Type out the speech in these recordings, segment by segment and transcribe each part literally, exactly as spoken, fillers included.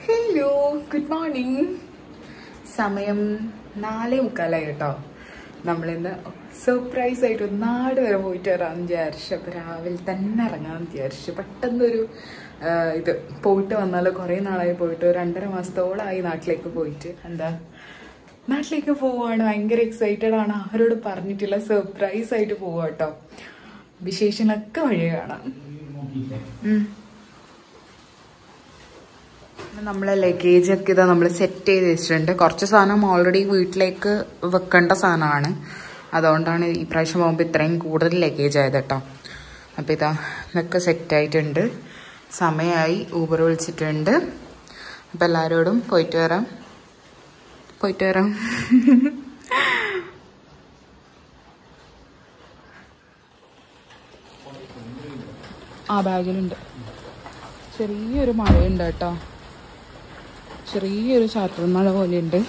Hello, good morning. സമയം നാലേ മുക്കാലായി കേട്ടോ. നമ്മളിന്ന് സർപ്രൈസ് ആയിട്ട് നാട് വരെ പോയിട്ട് വരാമെന്ന് വിചാരിച്ചു. അപ്പം രാവിലെ തന്നെ ഇറങ്ങാമെന്ന് വിചാരിച്ചു. പെട്ടെന്നൊരു ഇത് പോയിട്ട് വന്നാൽ കുറേ നാളായി പോയിട്ട്, രണ്ടര മാസത്തോളമായി നാട്ടിലേക്ക് പോയിട്ട്. എന്താ നാട്ടിലേക്ക് പോവാണ്, ഭയങ്കര എക്സൈറ്റഡ് ആണ്. ആരോട് പറഞ്ഞിട്ടില്ല, സർപ്രൈസ് ആയിട്ട് പോവാ കേട്ടോ. വിശേഷങ്ങളൊക്കെ വഴി കാണാം. നമ്മളെ ലഗേജ് ഒക്കെ ഇതാ നമ്മൾ സെറ്റ് ചെയ്ത് വെച്ചിട്ടുണ്ട്. കുറച്ച് സാധനം ഓൾറെഡി വീട്ടിലേക്ക് വെക്കേണ്ട സാധനമാണ്, അതുകൊണ്ടാണ് ഈ പ്രാവശ്യം പോകുമ്പോൾ ഇത്രയും കൂടുതൽ ലഗേജ് ആയത് കേട്ടോ. അപ്പം ഇതാ ഇതൊക്കെ സെറ്റായിട്ടുണ്ട്. സമയമായി, ഊബർ വിളിച്ചിട്ടുണ്ട്. അപ്പം എല്ലാവരോടും പോയിട്ട് വരാം പോയിട്ട് വരാം ആ ബാഗിലുണ്ട്. ചെറിയൊരു മഴയുണ്ട് കേട്ടോ, ചെറിയൊരു ചാറ്റൽ മഴ പോലെയുണ്ട്.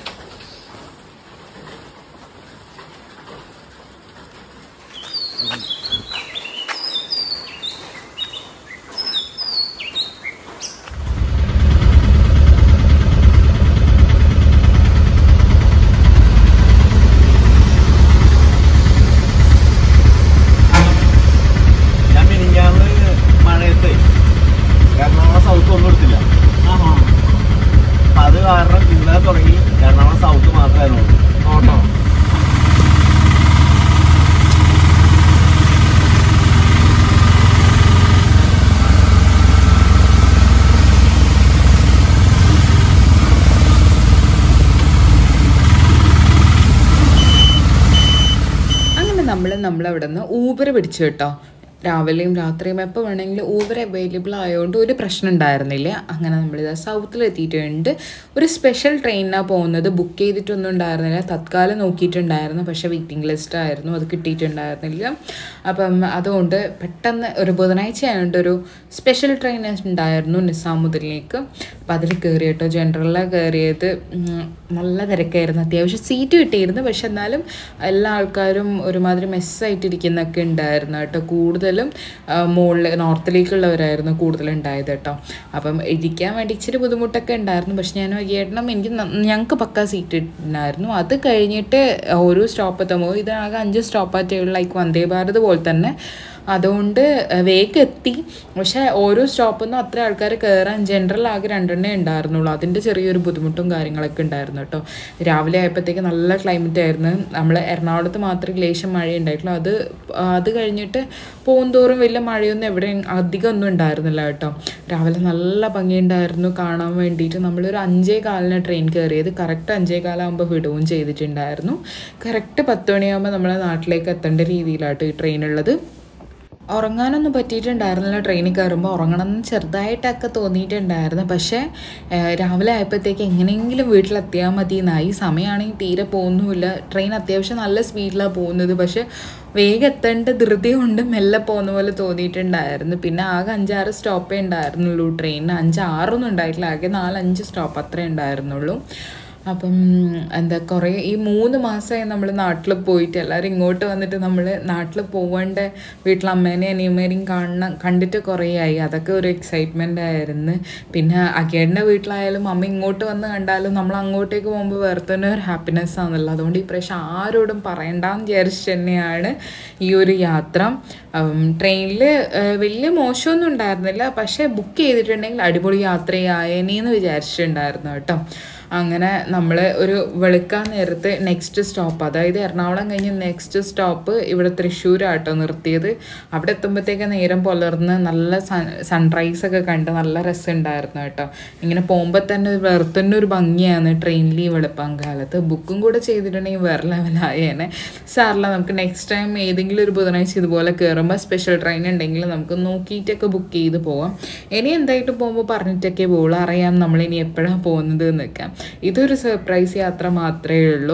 നമ്മൾ നമ്മളവിടെ നിന്ന് ഊബർ പിടിച്ചു കേട്ടോ. രാവിലെയും രാത്രിയും എപ്പോൾ വേണമെങ്കിലും ഊബർ അവൈലബിൾ ആയതുകൊണ്ട് ഒരു പ്രശ്നം ഉണ്ടായിരുന്നില്ല. അങ്ങനെ നമ്മളിത് സൗത്തിലെത്തിയിട്ടുണ്ട്. ഒരു സ്പെഷ്യൽ ട്രെയിനിനാണ് പോകുന്നത്. ബുക്ക് ചെയ്തിട്ടൊന്നും ഉണ്ടായിരുന്നില്ല, തത്കാലം നോക്കിയിട്ടുണ്ടായിരുന്നു, പക്ഷേ വെയിറ്റിംഗ് ലിസ്റ്റ് ആയിരുന്നു, അത് കിട്ടിയിട്ടുണ്ടായിരുന്നില്ല. അപ്പം അതുകൊണ്ട് പെട്ടെന്ന് ഒരു ബുധനാഴ്ച ആയതുകൊണ്ട് ഒരു സ്പെഷ്യൽ ട്രെയിൻ ഉണ്ടായിരുന്നു നിസാമുദ്ദീനിലേക്ക്. അപ്പം അതിൽ കയറി കേട്ടോ. ജനറലിലാണ് കയറിയത്. നല്ല തിരക്കായിരുന്നു, അത്യാവശ്യം സീറ്റ് കിട്ടിയിരുന്നു, പക്ഷെ എന്നാലും എല്ലാ ആൾക്കാരും ഒരുമാതിരി മെസ്സായിട്ടിരിക്കുന്നൊക്കെ ഉണ്ടായിരുന്നു കേട്ടോ. കൂടുതലും മുകളിൽ നോർത്തിലേക്കുള്ളവരായിരുന്നു കൂടുതലുണ്ടായത് കേട്ടോ. അപ്പം ഇരിക്കാൻ വേണ്ടി ഇച്ചിരി ബുദ്ധിമുട്ടൊക്കെ ഉണ്ടായിരുന്നു, പക്ഷെ ഞാൻ വൈകിട്ടണം എനിക്ക് ഞങ്ങൾക്ക് പക്കാ സീറ്റ് ഉണ്ടായിരുന്നു. അത് കഴിഞ്ഞിട്ട് ഓരോ സ്റ്റോപ്പ് എത്തുമ്പോൾ ഇതിനാകെ അഞ്ച് സ്റ്റോപ്പാറ്റേ ഉള്ളൂ, ലൈക്ക് വന്ദേ ഭാരത് പോലെ തന്നെ. അതുകൊണ്ട് വേഗം എത്തി. പക്ഷേ ഓരോ സ്റ്റോപ്പിൽ നിന്നും അത്ര ആൾക്കാർ കയറാൻ ജനറൽ ആകെ രണ്ടെണ്ണേ ഉണ്ടായിരുന്നുള്ളൂ. അതിൻ്റെ ചെറിയൊരു ബുദ്ധിമുട്ടും കാര്യങ്ങളൊക്കെ ഉണ്ടായിരുന്നു കേട്ടോ. രാവിലെ ആയപ്പോഴത്തേക്ക് നല്ല ക്ലൈമറ്റ് ആയിരുന്നു. നമ്മൾ എറണാകുളത്ത് മാത്രമേ ലേശം മഴ ഉണ്ടായിട്ടുള്ളൂ. അത് അത് കഴിഞ്ഞിട്ട് പോകുന്തോറും വലിയ മഴയൊന്നും എവിടെ അധികം ഒന്നും ഉണ്ടായിരുന്നില്ല കേട്ടോ. രാവിലെ നല്ല ഭംഗിയുണ്ടായിരുന്നു കാണാൻ വേണ്ടിയിട്ട്. നമ്മളൊരു അഞ്ചേ കാലിന് ട്രെയിൻ കയറിയത്. കറക്റ്റ് അഞ്ചേ കാലാകുമ്പോൾ വിടുകയും ചെയ്തിട്ടുണ്ടായിരുന്നു. കറക്റ്റ് പത്ത് മണിയാകുമ്പോൾ നമ്മളെ നാട്ടിലേക്ക് എത്തേണ്ട രീതിയിലാട്ടോ ഈ ട്രെയിനുള്ളത്. ഉറങ്ങാനൊന്നും പറ്റിയിട്ടുണ്ടായിരുന്നില്ല. ട്രെയിനിൽ കയറുമ്പോൾ ഉറങ്ങണമെന്ന് ചെറുതായിട്ടൊക്കെ തോന്നിയിട്ടുണ്ടായിരുന്നു. പക്ഷേ രാവിലെ ആയപ്പോഴത്തേക്ക് എങ്ങനെയെങ്കിലും വീട്ടിലെത്തിയാൽ മതി എന്നായി. സമയമാണെങ്കിൽ തീരെ പോകുന്നുമില്ല. ട്രെയിൻ അത്യാവശ്യം നല്ല സ്പീഡിലാണ് പോകുന്നത്, പക്ഷേ വേഗം എത്തേണ്ട ധൃതി കൊണ്ട് മെല്ലെ പോകുന്ന പോലെ തോന്നിയിട്ടുണ്ടായിരുന്നു. പിന്നെ ആകെ അഞ്ചാറ് സ്റ്റോപ്പേ ഉണ്ടായിരുന്നുള്ളൂ ട്രെയിനിന്. അഞ്ചാറൊന്നും ഉണ്ടായിട്ടില്ല, ആകെ നാലഞ്ച് സ്റ്റോപ്പ് അത്രേ ഉണ്ടായിരുന്നുള്ളൂ. അപ്പം എന്താ കുറേ ഈ മൂന്ന് മാസമായി നമ്മൾ നാട്ടിൽ പോയിട്ട് എല്ലാവരും ഇങ്ങോട്ട് വന്നിട്ട് നമ്മൾ നാട്ടിൽ പോവേണ്ട വീട്ടിൽ അമ്മേനെയും അനിയമ്മേനെയും കാണണം കണ്ടിട്ട് കുറേ ആയി. അതൊക്കെ ഒരു എക്സൈറ്റ്മെൻ്റ് ആയിരുന്നു. പിന്നെ അഖേടിൻ്റെ വീട്ടിലായാലും അമ്മ ഇങ്ങോട്ട് വന്ന് കണ്ടാലും നമ്മൾ അങ്ങോട്ടേക്ക് പോകുമ്പോൾ വേറെ തന്നെ ഒരു ഹാപ്പിനെസ് ആണല്ലോ. അതുകൊണ്ട് ഈ പ്രാവശ്യം ആരോടും പറയണ്ടെന്ന് വിചാരിച്ച് തന്നെയാണ് ഈ ഒരു യാത്ര. ട്രെയിനിൽ വലിയ മോശമൊന്നും ഉണ്ടായിരുന്നില്ല, പക്ഷേ ബുക്ക് ചെയ്തിട്ടുണ്ടെങ്കിൽ അടിപൊളി യാത്രയായേനെന്ന് വിചാരിച്ചിട്ടുണ്ടായിരുന്നു കേട്ടോ. അങ്ങനെ നമ്മൾ ഒരു വെളുക്കാൻ നേരത്ത് നെക്സ്റ്റ് സ്റ്റോപ്പ്, അതായത് എറണാകുളം കഴിഞ്ഞ് നെക്സ്റ്റ് സ്റ്റോപ്പ് ഇവിടെ തൃശ്ശൂരാട്ടോ നിർത്തിയത്. അവിടെ എത്തുമ്പോഴത്തേക്ക് നേരം പുലർന്ന് നല്ല സൺ സൺറൈസൊക്കെ കണ്ട് നല്ല രസമുണ്ടായിരുന്നു കേട്ടോ. ഇങ്ങനെ പോകുമ്പോൾ തന്നെ വേറെ തന്നെ ഒരു ഭംഗിയാണ് ട്രെയിനിൽ ഈ വെളുപ്പാൻ കാലത്ത്. ബുക്കും കൂടെ ചെയ്തിട്ടുണ്ടെങ്കിൽ വേറെ ലെവലായേനെ. സാറില്ല, നമുക്ക് നെക്സ്റ്റ് ടൈം ഏതെങ്കിലും ഒരു ബുധനാഴ്ച ഇതുപോലെ കയറുമ്പോൾ സ്പെഷ്യൽ ട്രെയിൻ ഉണ്ടെങ്കിൽ നമുക്ക് നോക്കിയിട്ടൊക്കെ ബുക്ക് ചെയ്ത് പോവാം. ഇനി എന്തായിട്ട് പോകുമ്പോൾ പറഞ്ഞിട്ടൊക്കെ പോകുള്ളൂ, അറിയാം നമ്മളിനി എപ്പോഴാണ് പോകുന്നത് എന്നൊക്കെ. ഇതൊരു സർപ്രൈസ് യാത്ര മാത്രമേ ഉള്ളൂ.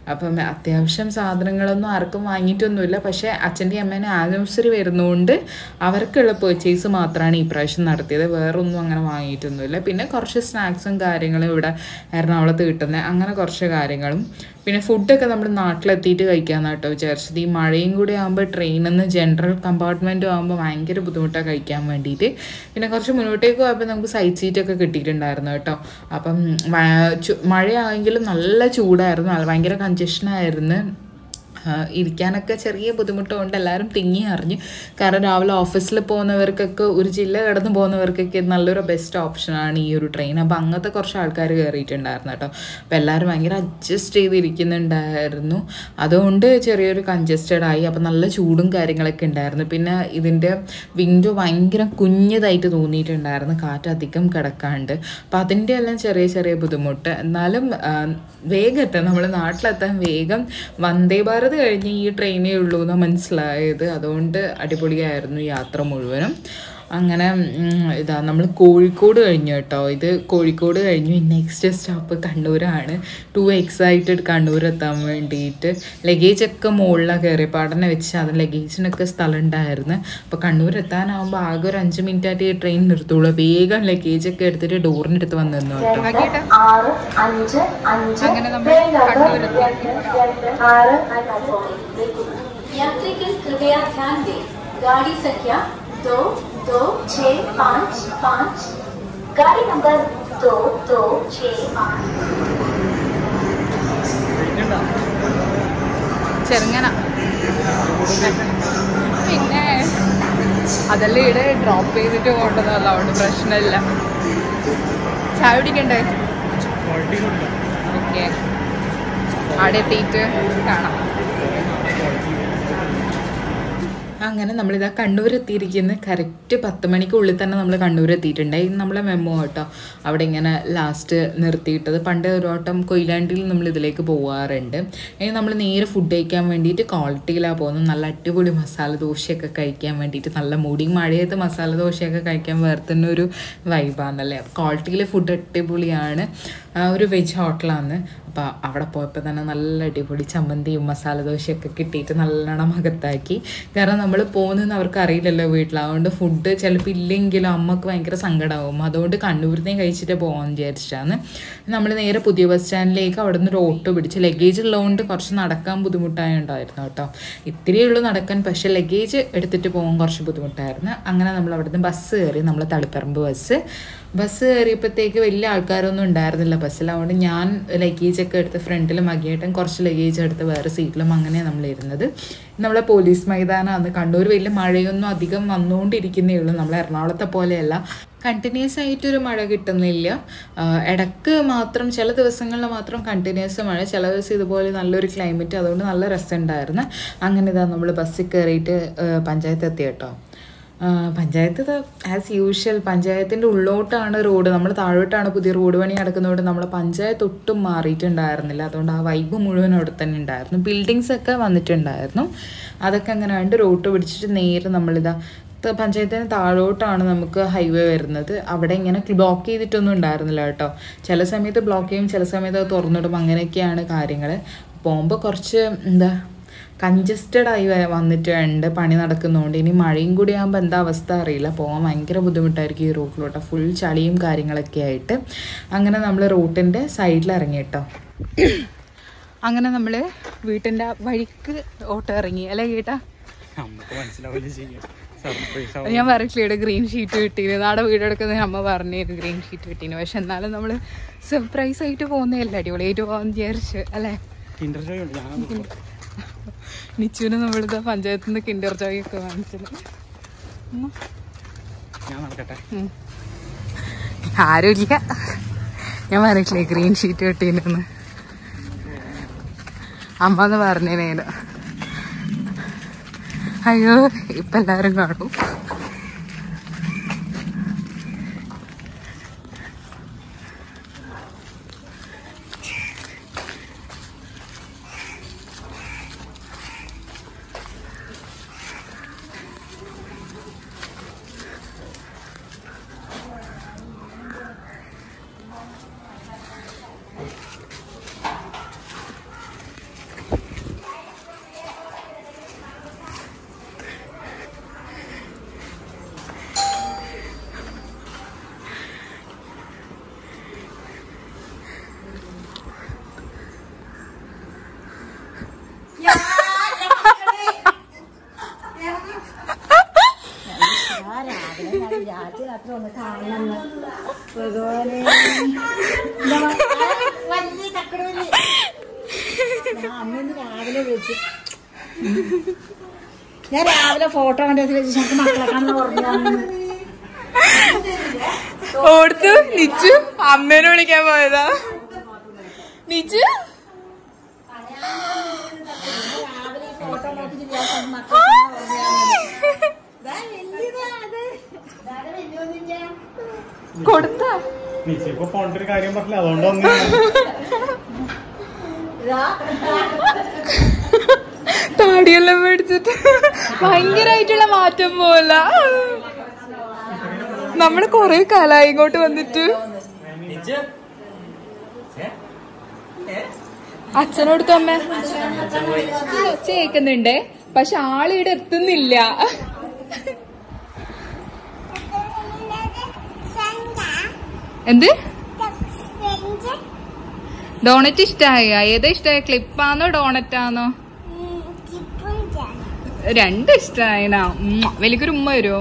അപ്പം അത്യാവശ്യം സാധനങ്ങളൊന്നും ആർക്കും വാങ്ങിയിട്ടൊന്നുമില്ല. പക്ഷേ അച്ഛൻ്റെ അമ്മേനെ ആനിവേഴ്സറി വരുന്നതുകൊണ്ട് അവർക്കുള്ള പർച്ചേസ് മാത്രമാണ് ഈ പ്രാവശ്യം നടത്തിയത്. വേറൊന്നും അങ്ങനെ വാങ്ങിയിട്ടൊന്നുമില്ല. പിന്നെ കുറച്ച് സ്നാക്സും കാര്യങ്ങളും ഇവിടെ എറണാകുളത്ത് കിട്ടുന്നത്, അങ്ങനെ കുറച്ച് കാര്യങ്ങളും. പിന്നെ ഫുഡൊക്കെ നമ്മൾ നാട്ടിലെത്തിയിട്ട് കഴിക്കാമെന്ന് കേട്ടോ വിചാരിച്ചത്. ഈ മഴയും കൂടി ആകുമ്പോൾ ട്രെയിനിൽ നിന്ന് ജനറൽ കമ്പാർട്ട്മെൻറ്റും ആകുമ്പോൾ ഭയങ്കര ബുദ്ധിമുട്ടാണ് കഴിക്കാൻ വേണ്ടിയിട്ട്. പിന്നെ കുറച്ച് മുന്നോട്ടേക്ക് പോയപ്പോൾ നമുക്ക് സൈഡ് സീറ്റൊക്കെ കിട്ടിയിട്ടുണ്ടായിരുന്നു കേട്ടോ. അപ്പം മഴയാണെങ്കിലും നല്ല ചൂടായിരുന്നു, ഭയങ്കര കൺജഷനായിരുന്നു. ഇരിക്കാനൊക്കെ ചെറിയ ബുദ്ധിമുട്ടുകൊണ്ട് എല്ലാവരും തിങ്ങി അറിഞ്ഞു. കാരണം രാവിലെ ഓഫീസിൽ പോകുന്നവർക്കൊക്കെ, ഒരു ജില്ല കടന്ന് പോകുന്നവർക്കൊക്കെ നല്ലൊരു ബെസ്റ്റ് ഓപ്ഷനാണ് ഈ ഒരു ട്രെയിൻ. അപ്പോൾ അങ്ങനത്തെ കുറച്ച് ആൾക്കാർ കയറിയിട്ടുണ്ടായിരുന്നു കേട്ടോ. അപ്പോൾ എല്ലാവരും ഭയങ്കര അഡ്ജസ്റ്റ് ചെയ്തിരിക്കുന്നുണ്ടായിരുന്നു. അതുകൊണ്ട് ചെറിയൊരു കൺജസ്റ്റഡ് ആയി. അപ്പോൾ നല്ല ചൂടും കാര്യങ്ങളൊക്കെ ഉണ്ടായിരുന്നു. പിന്നെ ഇതിൻ്റെ വിൻഡോ ഭയങ്കര കുഞ്ഞതായിട്ട് തോന്നിയിട്ടുണ്ടായിരുന്നു, കാറ്റധികം കിടക്കാണ്ട്. അപ്പോൾ അതിൻ്റെ എല്ലാം ചെറിയ ചെറിയ ബുദ്ധിമുട്ട്. എന്നാലും വേഗം എത്താം, നമ്മൾ നാട്ടിലെത്താൻ വേഗം. വന്ദേ ഭാരത് കഴിഞ്ഞ് ഈ ട്രെയിനേ ഉള്ളൂ എന്ന് മനസ്സിലായത്. അതുകൊണ്ട് അടിപൊളിയായിരുന്നു യാത്ര മുഴുവനും. അങ്ങനെ ഇതാ നമ്മൾ കോഴിക്കോട് കഴിഞ്ഞു കേട്ടോ. ഇത് കോഴിക്കോട് കഴിഞ്ഞു. നെക്സ്റ്റ് സ്റ്റോപ്പ് കണ്ണൂരാണ്. ടു എക്സൈറ്റഡ് കണ്ണൂർ എത്താൻ വേണ്ടിയിട്ട്. ലഗേജൊക്കെ മുകളിലാണ് കയറി പഠനം വെച്ച്, അത് ലഗേജിനൊക്കെ സ്ഥലം ഉണ്ടായിരുന്നു. അപ്പോൾ കണ്ണൂർ എത്താനാകുമ്പോൾ ആകെ ഒരു അഞ്ച് മിനിറ്റ് ആയിട്ട് ഈ ട്രെയിൻ നിർത്തുള്ളൂ. വേഗം ലഗേജൊക്കെ എടുത്തിട്ട് ഡോറിൻ്റെ അടുത്ത് വന്ന് നിന്നു കേട്ടോ. അങ്ങനെ നമ്മൾ കണ്ണൂർ दो दो छः पाँच पाँच गाड़ी नंबर दो दो छः पाँच ചെറുങ്ങന. പിന്നെ അതെല്ലാം ഇവിടെ ഡ്രോപ്പ് ചെയ്തിട്ട് കൊണ്ടുവന്നല്ല, അതുകൊണ്ട് പ്രശ്നമില്ല. ചായ കുടിക്കണ്ടേ? ഓക്കെ, അവിടെ എത്തിയിട്ട് കാണാം. അങ്ങനെ നമ്മളിതാ കണ്ണൂർ എത്തിയിരിക്കുന്നത് കറക്റ്റ് പത്ത് മണിക്കുള്ളിൽ തന്നെ നമ്മൾ കണ്ണൂർ എത്തിയിട്ടുണ്ടായി. നമ്മളെ മെമ്മോ കേട്ടോ അവിടെ ഇങ്ങനെ ലാസ്റ്റ് നിർത്തിയിട്ടത്. പണ്ട് ഒരു വട്ടം കൊയിലാണ്ടിയിൽ നമ്മൾ ഇതിലേക്ക് പോകാറുണ്ട്. ഇനി നമ്മൾ നേരെ ഫുഡ് കഴിക്കാൻ വേണ്ടിയിട്ട് ക്വാളിറ്റിയിലാണ് പോകുന്നത്. നല്ല അടിപൊളി മസാല ദോശയൊക്കെ കഴിക്കാൻ വേണ്ടിയിട്ട്, നല്ല മൂടി മഴയത്ത് മസാല ദോശയൊക്കെ കഴിക്കാൻ വേറെ തന്നെ ഒരു വൈബാണല്ലേ. ക്വാളിറ്റിയിൽ ഫുഡ് അടിപൊളിയാണ്. ഒരു വെജ് ഹോട്ടലാണ്. അപ്പോൾ അവിടെ പോയപ്പോൾ തന്നെ നല്ല അടിപൊളി ചമ്മന്തിയും മസാല ദോശയൊക്കെ കിട്ടിയിട്ട് നല്ലോണം അകത്താക്കി. കാരണം നമ്മൾ പോകുന്നതെന്ന് അവർക്ക് അറിയില്ലല്ലോ വീട്ടിൽ. അതുകൊണ്ട് ഫുഡ് ചിലപ്പോൾ ഇല്ലെങ്കിലും അമ്മക്ക് ഭയങ്കര സങ്കടമാവും. അതുകൊണ്ട് കണ്ണൂരിൽ കഴിച്ചിട്ട് പോകാമെന്ന് വിചാരിച്ചിട്ടാണ് നമ്മൾ നേരെ പുതിയ ബസ് സ്റ്റാൻഡിലേക്ക് അവിടെ നിന്ന് ഒരു ഓട്ടോ പിടിച്ച്. ലഗേജ് ഉള്ളതുകൊണ്ട് കുറച്ച് നടക്കാൻ ബുദ്ധിമുട്ടായിട്ടുണ്ടായിരുന്നു കേട്ടോ. ഇത്തിരിയേ ഉള്ളൂ നടക്കാൻ, പക്ഷേ ലഗേജ് എടുത്തിട്ട് പോകാൻ കുറച്ച് ബുദ്ധിമുട്ടായിരുന്നു. അങ്ങനെ നമ്മൾ അവിടെ നിന്ന് ബസ് കയറി. നമ്മൾ തളിപ്പറമ്പ് ബസ് ബസ് കയറിയപ്പോഴത്തേക്ക് വലിയ ആൾക്കാരൊന്നും ഉണ്ടായിരുന്നില്ല ബസ്സിൽ. അതുകൊണ്ട് ഞാൻ ലഗേജൊക്കെ എടുത്ത് ഫ്രണ്ടിൽ മകിയേട്ടൻ കുറച്ച് ലഗേജ് എടുത്ത് വേറെ സീറ്റിലും അങ്ങനെയാണ് നമ്മൾ ഇരുന്നത്. നമ്മളെ പോലീസ് മൈതാനമാണ്. കണ്ണൂർ വലിയ മഴയൊന്നും അധികം വന്നുകൊണ്ടിരിക്കുന്നേ ഉള്ളൂ. നമ്മൾ എറണാകുളത്തെ പോലെയല്ല, കണ്ടിന്യൂസ് ആയിട്ടൊരു മഴ കിട്ടുന്നില്ല. ഇടയ്ക്ക് മാത്രം ചില ദിവസങ്ങളിൽ മാത്രം കണ്ടിന്യൂസ് മഴ, ചില ദിവസം ഇതുപോലെ നല്ലൊരു ക്ലൈമറ്റ്. അതുകൊണ്ട് നല്ല രസമുണ്ടായിരുന്നു. അങ്ങനെ ഇതാ നമ്മൾ ബസ്സിൽ കയറിയിട്ട് പഞ്ചായത്ത് എത്തി കേട്ടോ. പഞ്ചായത്ത് ആസ് യൂഷ്വൽ പഞ്ചായത്തിൻ്റെ ഉള്ളോട്ടാണ് റോഡ്. നമ്മൾ താഴോട്ടാണ് പുതിയ റോഡ് പണി നടക്കുന്നതുകൊണ്ട് നമ്മൾ പഞ്ചായത്ത് ഒട്ടും മാറിയിട്ടുണ്ടായിരുന്നില്ല. അതുകൊണ്ട് ആ വൈബ് മുഴുവൻ അവിടെ തന്നെ ഉണ്ടായിരുന്നു. ബിൽഡിങ്സ് ഒക്കെ വന്നിട്ടുണ്ടായിരുന്നു. അതൊക്കെ അങ്ങനെ കണ്ട് റോഡ് പിടിച്ചിട്ട് നേരെ നമ്മളിതാ പഞ്ചായത്തിന് താഴോട്ടാണ് നമുക്ക് ഹൈവേ വരുന്നത്. അവിടെ ഇങ്ങനെ ബ്ലോക്ക് ചെയ്തിട്ടൊന്നും ഉണ്ടായിരുന്നില്ല കേട്ടോ. ചില സമയത്ത് ബ്ലോക്ക് ചെയ്യും, ചില സമയത്ത് അത് തുറന്നിടും. അങ്ങനെയൊക്കെയാണ് കാര്യങ്ങൾ. പോകുമ്പോൾ കുറച്ച് എന്താ കൺജസ്റ്റഡ് ആയി വന്നിട്ടുണ്ട് പണി നടക്കുന്നതുകൊണ്ട്. ഇനി മഴയും കൂടി ആകുമ്പോൾ എന്താ അവസ്ഥ അറിയില്ല, പോകാൻ ഭയങ്കര ബുദ്ധിമുട്ടായിരിക്കും ഈ റൂട്ടിലോട്ട്, ഫുൾ ചളിയും കാര്യങ്ങളൊക്കെ ആയിട്ട്. അങ്ങനെ നമ്മൾ റൂട്ടിൻ്റെ സൈഡിൽ ഇറങ്ങി കേട്ടോ. അങ്ങനെ നമ്മൾ വീട്ടിൻ്റെ വഴിക്ക് ഓട്ടോ ഇറങ്ങി അല്ലേ കേട്ടാ? ഞാൻ പറഞ്ഞില്ലേ ഗ്രീൻ ഷീറ്റ് കിട്ടീന്, നാടെ വീടെടുക്കുന്നതിന് അമ്മ പറഞ്ഞിരുന്നു ഗ്രീൻ ഷീറ്റ് കിട്ടീന്. പക്ഷെ എന്നാലും നമ്മൾ സർപ്രൈസ് ആയിട്ട് പോകുന്നതല്ലേ അടിപൊളിയായിട്ട് പോകാൻ വിചാരിച്ചു അല്ലേ. നിച്ചുവിന് നമ്മളിത് പഞ്ചായത്തിൽ നിന്ന് കിൻഡർ ജോയ് ഒക്കെ വാങ്ങിച്ചത്. ആരുമില്ല, ഞാൻ പറഞ്ഞില്ലേ ഗ്രീൻ ഷീറ്റ് കിട്ടീനെന്ന് അമ്മ എന്ന് പറഞ്ഞേനേനു. അയ്യോ ഇപ്പം എല്ലാവരും കാണും. ഒന്ന് കാണണം ഭഗവാനെ വലിയ തക്കടൂല് അമ്മന്ന് രാവിലെ വിളിച്ചു ഞാൻ രാവിലെ ഫോട്ടോ കണ്ടത് വെച്ച് ഞങ്ങൾക്ക് മക്കളെ കാണുന്ന പറഞ്ഞു ഓർത്തു നിച്ചു അമ്മേനെ വിളിക്കാൻ പോയതാ നിച്ചു രാവിലെ ഫോട്ടോ നോക്കി കൊടുത്താ പോണ്ടൊരു കാര്യം പറഞ്ഞില്ല അതുകൊണ്ടൊന്നും താടിയെല്ലാം മേടിച്ചിട്ട് ഭയങ്കരായിട്ടുള്ള മാറ്റം പോല നമ്മള് കൊറേ കാലായി ഇങ്ങോട്ട് വന്നിട്ട് അച്ഛനോട് അമ്മ ചേക്കുന്നുണ്ടേ പക്ഷെ ആളിവിടെ എത്തുന്നില്ല എന്ത് ഡോണറ്റ് ഇഷ്ടായ ഏതാ ഇഷ്ടായ ക്ലിപ്പാന്നോ ഡോണറ്റാന്നോ രണ്ടും ഇഷ്ടായനാ വലിയൊരു ഉമ്മ വരുമോ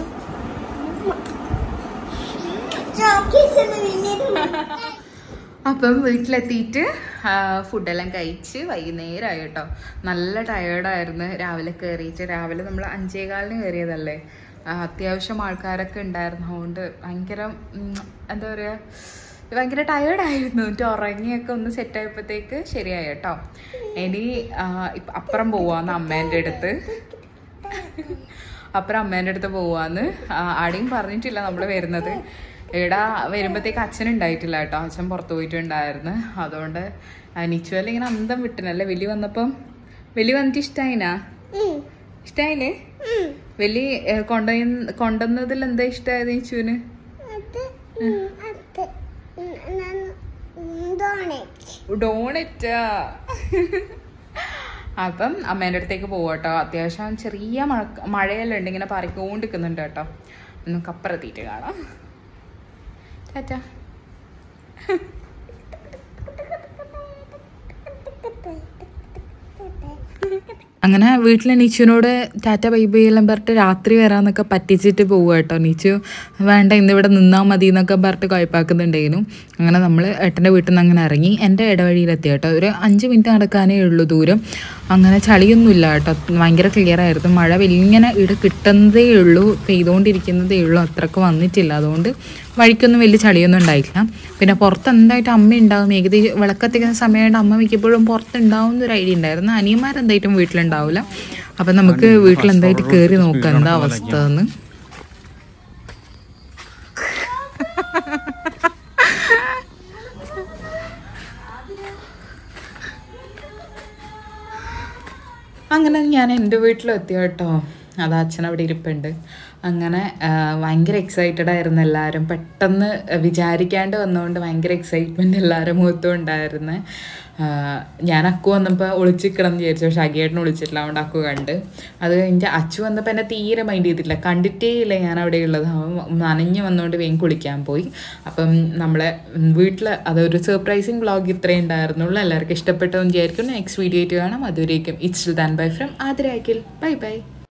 അപ്പം വീട്ടിലെത്തിയിട്ട് ഫുഡെല്ലാം കഴിച്ച് വൈകുന്നേരമായി കേട്ടോ. നല്ല ടയേർഡായിരുന്നു രാവിലെ കയറിയിട്ട്. രാവിലെ നമ്മൾ അഞ്ചേകാലിന് കയറിയതല്ലേ, അത്യാവശ്യം ആൾക്കാരൊക്കെ ഉണ്ടായിരുന്നു. അതുകൊണ്ട് ഭയങ്കര എന്താ പറയുക, ഭയങ്കര ടയേർഡായിരുന്നു. എന്നിട്ട് ഉറങ്ങിയൊക്കെ ഒന്ന് സെറ്റായപ്പോഴത്തേക്ക് ശരിയായി കേട്ടോ. ഇനി ഇപ്പം അപ്പുറം പോവാന്ന് അമ്മേൻ്റെ അടുത്ത് അപ്പുറം അമ്മേൻ്റെ അടുത്ത് പോവാന്ന് ആടെയും പറഞ്ഞിട്ടില്ല നമ്മൾ വരുന്നത്. ഇവിടെ വരുമ്പോഴത്തേക്ക് അച്ഛനുണ്ടായിട്ടില്ല കേട്ടോ, അച്ഛൻ പുറത്തു പോയിട്ടുണ്ടായിരുന്നു. അതുകൊണ്ട് നിച്ചുവല്ല ഇങ്ങനെ അന്തം വിട്ടനല്ലേ. വലിയ വന്നപ്പം വലിയ വന്നിട്ട് ഇഷ്ടായിനാ? ഇഷ്ടായില്ലേ? വലിയ കൊണ്ട കൊണ്ടുവന്നതിൽ എന്താ ഇഷ്ടമായത് നിച്ചുവിന്? ഡോണറ്റാ. അപ്പം അമ്മേൻ്റെ അടുത്തേക്ക് പോവാട്ടോ. അത്യാവശ്യം ചെറിയ മഴ മഴയെല്ലാം ഉണ്ട്, ഇങ്ങനെ പറിക്കൊണ്ടിരിക്കുന്നുണ്ട് കേട്ടോ. നമുക്ക് അപ്പുറത്തിയിട്ട് കാണാം. ടാറ്റാ. അങ്ങനെ വീട്ടിൽ നീച്ചുവിനോട് ടാറ്റ ബൈ ബൈ എല്ലാം പറഞ്ഞിട്ട് രാത്രി വരാമെന്നൊക്കെ പറ്റിച്ചിട്ട് പോവുക കേട്ടോ. നീച്ചു വേണ്ട ഇന്നിവിടെ നിന്നാൽ മതി എന്നൊക്കെ പറഞ്ഞിട്ട് കുഴപ്പാക്കുന്നുണ്ടായിരുന്നു. അങ്ങനെ നമ്മൾ ഏട്ടൻ്റെ വീട്ടിൽ നിന്ന് അങ്ങനെ ഇറങ്ങി എൻ്റെ ഇടവഴിയിലെത്തി കേട്ടോ. ഒരു അഞ്ച് മിനിറ്റ് നടക്കാനേ ഉള്ളൂ ദൂരം. അങ്ങനെ ചളിയൊന്നുമില്ല കേട്ടോ, ഭയങ്കര ക്ലിയർ ആയിരുന്നു. മഴ വലിങ്ങനെ ഇവിടെ കിട്ടുന്നതേ ഉള്ളൂ, പെയ്തുകൊണ്ടിരിക്കുന്നതേ ഉള്ളൂ, അത്രക്ക് വന്നിട്ടില്ല. അതുകൊണ്ട് വഴിക്കൊന്നും വലിയ ചളിയൊന്നും ഉണ്ടായിട്ടില്ല. പിന്നെ പുറത്ത് എന്തായിട്ട് അമ്മ ഉണ്ടാവും, ഏകദേശം വിളക്കത്തിക്കുന്ന സമയമായിട്ട് അമ്മ മിക്കപ്പോഴും പുറത്തുണ്ടാവും എന്നൊരു ഐഡിയ ഉണ്ടായിരുന്നു. അനിയന്മാരെന്തായിട്ടും വീട്ടിലുണ്ടാവില്ല. അപ്പം നമുക്ക് വീട്ടിലെന്തായിട്ട് കയറി നോക്കാം എന്താ അവസ്ഥ എന്ന്. അങ്ങനെ ഞാൻ എൻ്റെ വീട്ടിലെത്തി കേട്ടോ. അത് അച്ഛൻ അവിടെ ഇരിപ്പുണ്ട്. അങ്ങനെ ഭയങ്കര എക്സൈറ്റഡ് ആയിരുന്നു എല്ലാവരും. പെട്ടെന്ന് വിചാരിക്കാണ്ട് വന്നുകൊണ്ട് ഭയങ്കര എക്സൈറ്റ്മെൻറ്റ് എല്ലാവരും മുഖത്തും ഉണ്ടായിരുന്നു. ഞാൻ അക്കു വന്നപ്പോൾ ഒളിച്ചിക്കണം എന്ന് വിചാരിച്ചു, പക്ഷെ അഗിയേട്ടന് ഒളിച്ചിട്ടില്ല. അതുകൊണ്ട് അക്കു കണ്ട്. അത് കഴിഞ്ഞ് അച്ചു വന്നപ്പോൾ എന്നെ തീരെ മൈൻഡ് ചെയ്തിട്ടില്ല, കണ്ടിട്ടേ ഇല്ല ഞാൻ അവിടെ ഉള്ളത്. നനഞ്ഞ് വന്നുകൊണ്ട് വേഗം കുളിക്കാൻ പോയി. അപ്പം നമ്മളെ വീട്ടിൽ അതൊരു സർപ്രൈസിങ് വ്ളോഗ് ഇത്രയും ഉണ്ടായിരുന്നുള്ളൂ. എല്ലാവർക്കും ഇഷ്ടപ്പെട്ടെന്ന് വിചാരിക്കുന്നു. നെക്സ്റ്റ് വീഡിയോ ആയിട്ട് കാണാം. അതുവരേക്കും it's then bye from Athira Akhil. Bye by.